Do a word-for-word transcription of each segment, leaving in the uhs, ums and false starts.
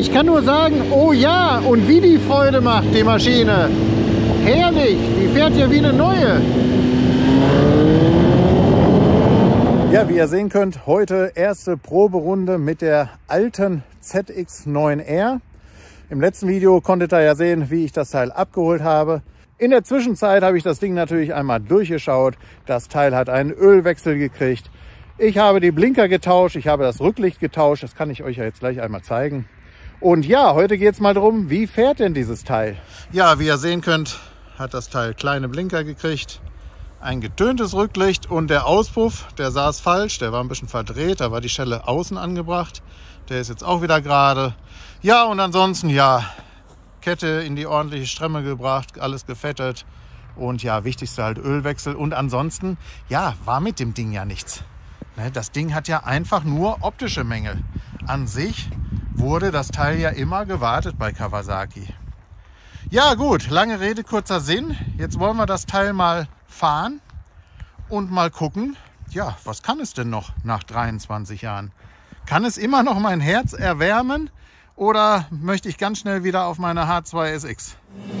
Ich kann nur sagen, oh ja, und wie die Freude macht, die Maschine. Herrlich, die fährt ja wie eine neue. Ja, wie ihr sehen könnt, heute erste Proberunde mit der alten Z X neun R. Im letzten Video konntet ihr ja sehen, wie ich das Teil abgeholt habe. In der Zwischenzeit habe ich das Ding natürlich einmal durchgeschaut. Das Teil hat einen Ölwechsel gekriegt. Ich habe die Blinker getauscht, ich habe das Rücklicht getauscht. Das kann ich euch ja jetzt gleich einmal zeigen. Und ja, heute geht es mal darum, wie fährt denn dieses Teil? Ja, wie ihr sehen könnt, hat das Teil kleine Blinker gekriegt, ein getöntes Rücklicht und der Auspuff, der saß falsch, der war ein bisschen verdreht, da war die Schelle außen angebracht. Der ist jetzt auch wieder gerade. Ja, und ansonsten, ja, Kette in die ordentliche Stremme gebracht, alles gefettet. Und ja, wichtigste halt Ölwechsel. Und ansonsten, ja, war mit dem Ding ja nichts. Das Ding hat ja einfach nur optische Mängel. An sich wurde das Teil ja immer gewartet bei Kawasaki. Ja gut, lange Rede, kurzer Sinn. Jetzt wollen wir das Teil mal fahren und mal gucken, ja, was kann es denn noch nach dreiundzwanzig Jahren? Kann es immer noch mein Herz erwärmen oder möchte ich ganz schnell wieder auf meine H zwei S X?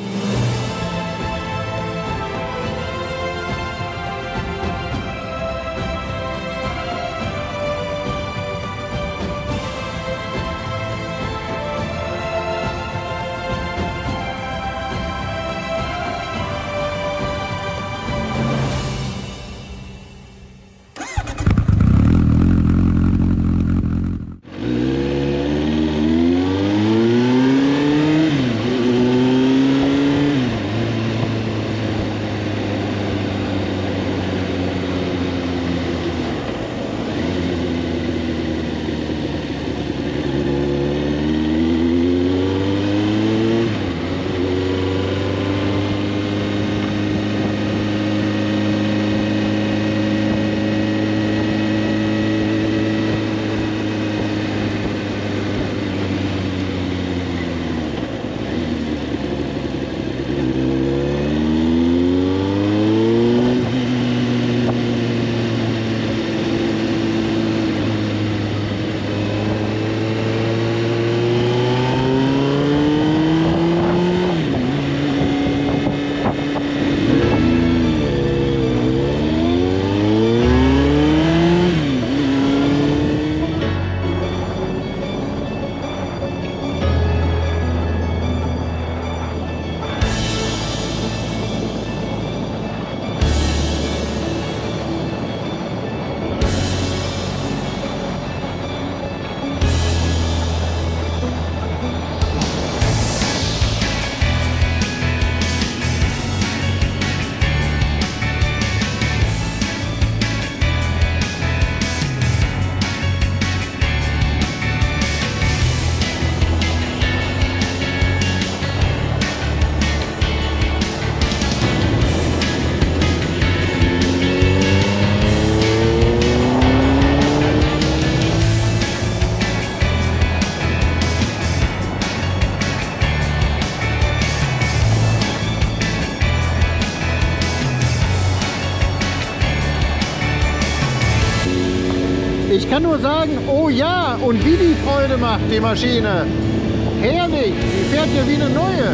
Ich kann nur sagen, oh ja, und wie die Freude macht, die Maschine. Herrlich, die fährt ja wie eine neue.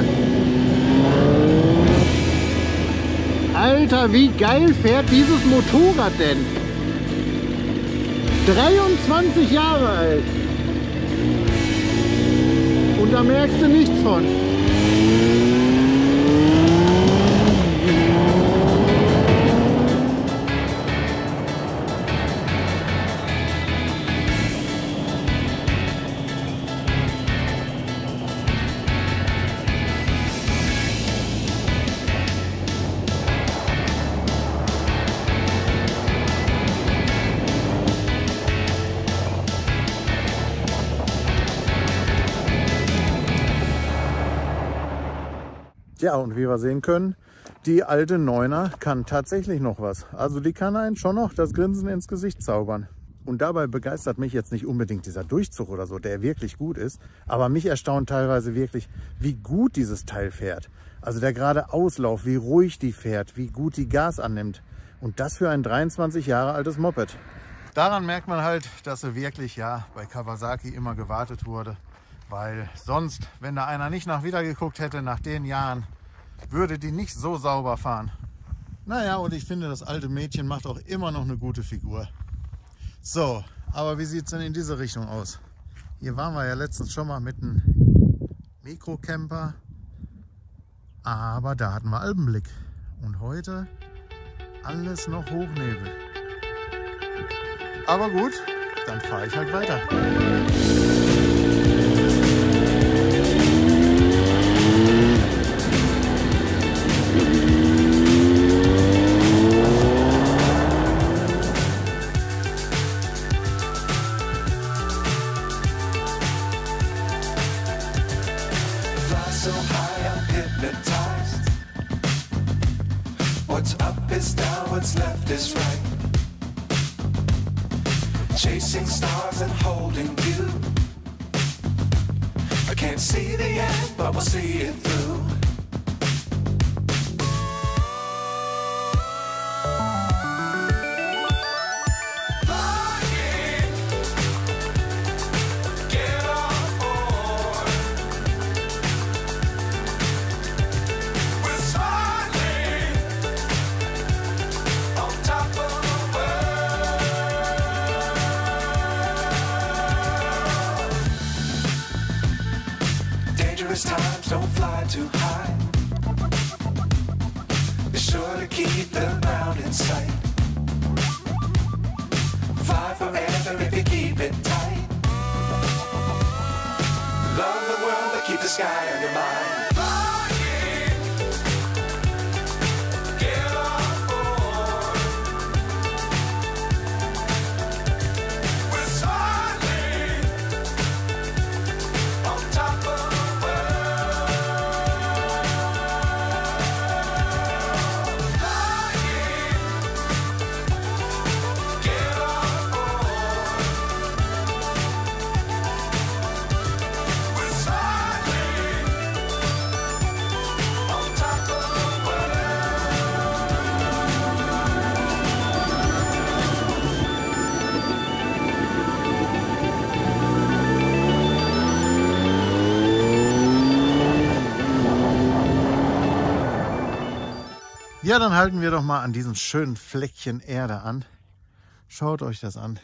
Alter, wie geil fährt dieses Motorrad denn? dreiundzwanzig Jahre alt. Und da merkst du nichts von. Ja, und wie wir sehen können, die alte Neuner kann tatsächlich noch was. Also die kann einen schon noch das Grinsen ins Gesicht zaubern. Und dabei begeistert mich jetzt nicht unbedingt dieser Durchzug oder so, der wirklich gut ist. Aber mich erstaunt teilweise wirklich, wie gut dieses Teil fährt. Also der gerade Auslauf, wie ruhig die fährt, wie gut die Gas annimmt. Und das für ein dreiundzwanzig Jahre altes Moped. Daran merkt man halt, dass sie wirklich ja bei Kawasaki immer gewartet wurde. Weil sonst, wenn da einer nicht nach wieder geguckt hätte, nach den Jahren, würde die nicht so sauber fahren. Naja, und ich finde, das alte Mädchen macht auch immer noch eine gute Figur. So, aber wie sieht es denn in diese Richtung aus? Hier waren wir ja letztens schon mal mit einem Mikrocamper. Aber da hatten wir Alpenblick. Und heute alles noch Hochnebel. Aber gut, dann fahre ich halt weiter. So high, I'm hypnotized. What's up is down, what's left is right. Chasing stars and holding you. I can't see the end, but we'll see it through. Times don't fly too high. Be sure to keep the ground in sight. Fly forever if you keep it tight. Love the world, but keep the sky on your mind. Ja, dann halten wir doch mal an diesem schönen Fleckchen Erde an. Schaut euch das an.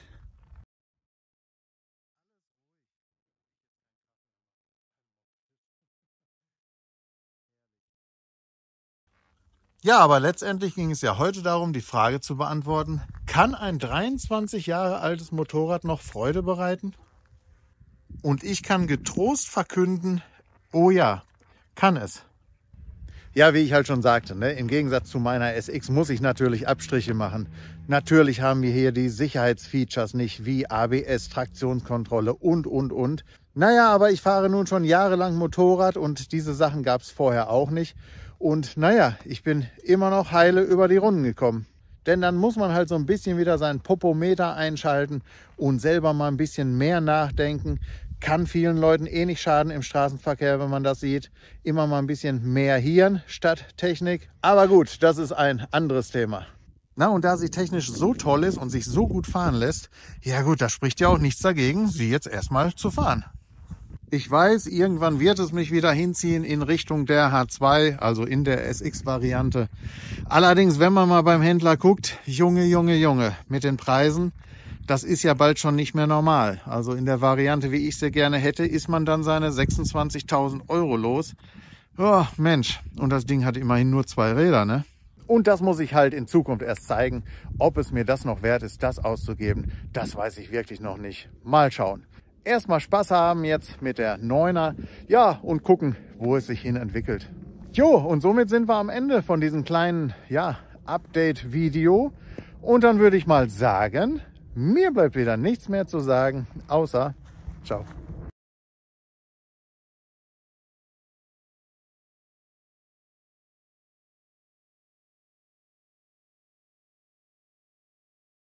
Ja, aber letztendlich ging es ja heute darum, die Frage zu beantworten, kann ein dreiundzwanzig Jahre altes Motorrad noch Freude bereiten? Und ich kann getrost verkünden, oh ja, kann es. Ja, wie ich halt schon sagte, ne, im Gegensatz zu meiner S X muss ich natürlich Abstriche machen. Natürlich haben wir hier die Sicherheitsfeatures nicht, wie A B S, Traktionskontrolle und, und, und. Naja, aber ich fahre nun schon jahrelang Motorrad und diese Sachen gab es vorher auch nicht. Und naja, ich bin immer noch heile über die Runden gekommen. Denn dann muss man halt so ein bisschen wieder seinen Popometer einschalten und selber mal ein bisschen mehr nachdenken. Kann vielen Leuten eh nicht schaden im Straßenverkehr, wenn man das sieht. Immer mal ein bisschen mehr Hirn statt Technik. Aber gut, das ist ein anderes Thema. Na, und da sie technisch so toll ist und sich so gut fahren lässt, ja gut, da spricht ja auch nichts dagegen, sie jetzt erstmal zu fahren. Ich weiß, irgendwann wird es mich wieder hinziehen in Richtung der H zwei, also in der S X-Variante. Allerdings, wenn man mal beim Händler guckt, Junge, Junge, Junge, mit den Preisen, das ist ja bald schon nicht mehr normal. Also in der Variante, wie ich sie gerne hätte, ist man dann seine sechsundzwanzigtausend Euro los. Oh, Mensch, und das Ding hat immerhin nur zwei Räder, ne? Und das muss ich halt in Zukunft erst zeigen. Ob es mir das noch wert ist, das auszugeben, das weiß ich wirklich noch nicht. Mal schauen. Erstmal Spaß haben jetzt mit der Neuner. Ja, und gucken, wo es sich hin entwickelt. Jo, und somit sind wir am Ende von diesem kleinen, ja, Update-Video. Und dann würde ich mal sagen, mir bleibt wieder nichts mehr zu sagen, außer ciao.